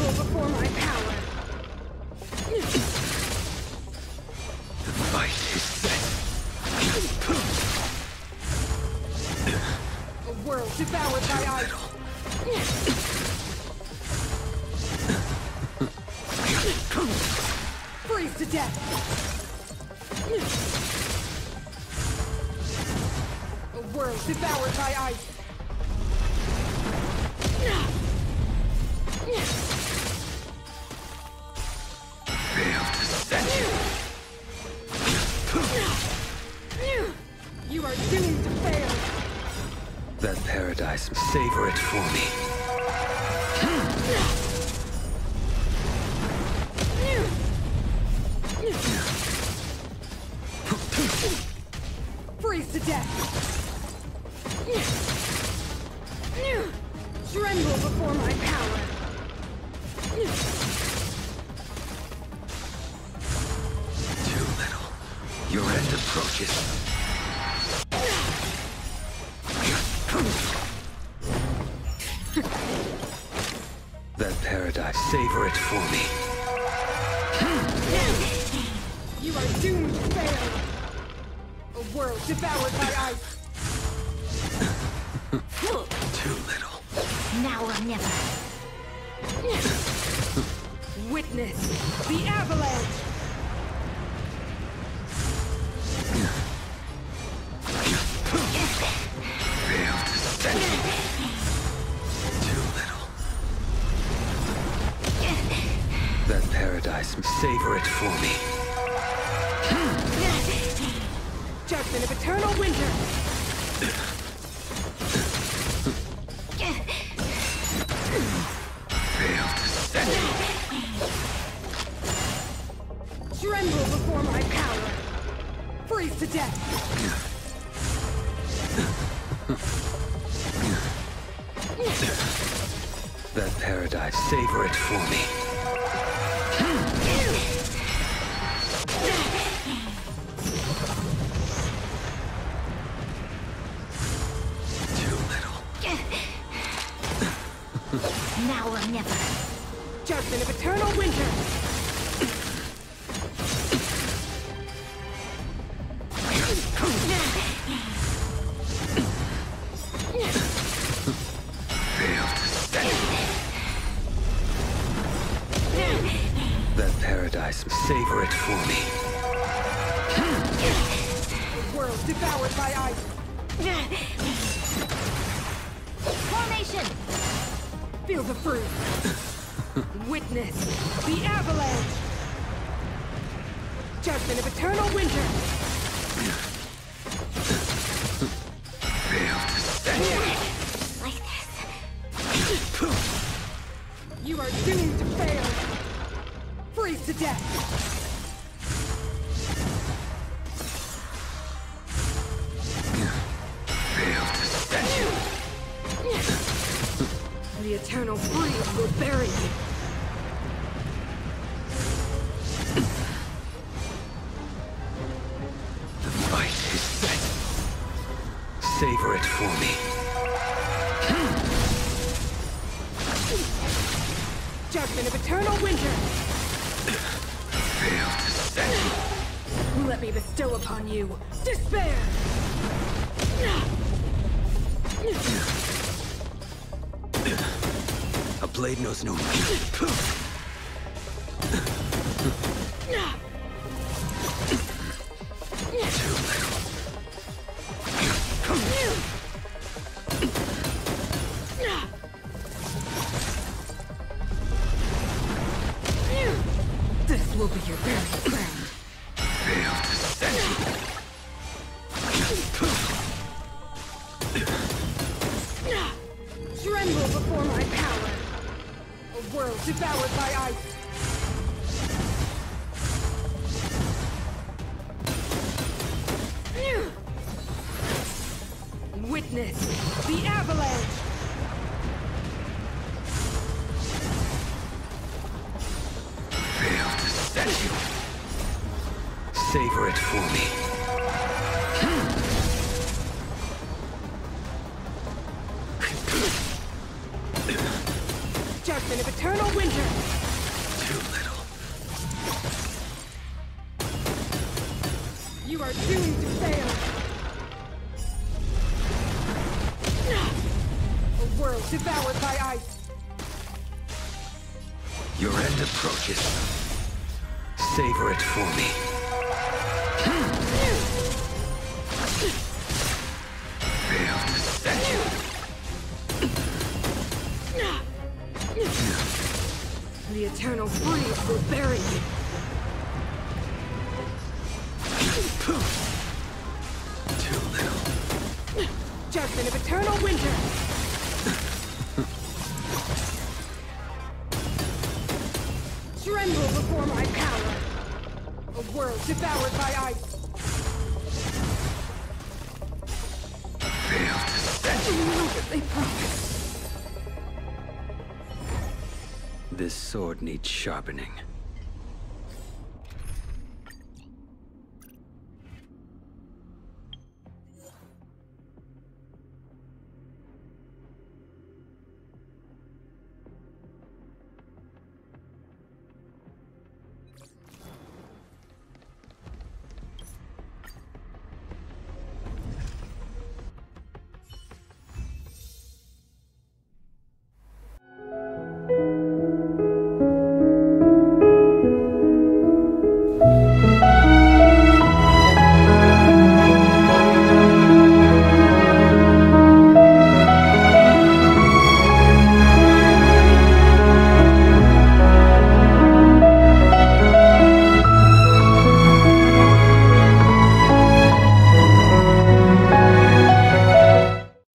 Tremble before my power. The fight is set. A world devoured by ice. Freeze to death. A world devoured by ice. Fail to set you. You are doomed to fail. That paradise, savor it for me. Freeze to death. Tremble before my power. Too little. Your end approaches. That paradise, savor it for me. You are doomed to fail. A world devoured by ice. Too little. Now or never. Witness the avalanche. Fail to set you. Too little. That paradise, savor it for me. Judgment of eternal winter. Fail to set you. Tremble before my power. Freeze to death. That paradise, savor it for me. Too little. Now or never. Judgment of eternal winter. Fail to set you. That paradise, savor it for me. A world devoured by ice. Formation! Feel the fruit. Witness the avalanche. Judgment of eternal winter. Fail to set you. Like this. You are doomed to fail. Freeze to death. Fail to set you. The eternal freeze will bury you. The fight is set. Savor it for me. Judgment of eternal winter. Fail to set you. Let me bestow upon you despair. A blade knows no mercy. Too little. This will be your very crown. Fail to set you. Tremble before my power. A world devoured by ice. Witness the avalanche. Fail to set you. Savor it for me. Judgment of eternal winter. You are doomed to fail! A world devoured by ice! Your end approaches. Savor it for me. Fail to set you. The eternal freeze will bury you! Too little. Judgment of eternal winter! Tremble before my power! A world devoured by ice! Fail to set You you. know what they promise! This sword needs sharpening.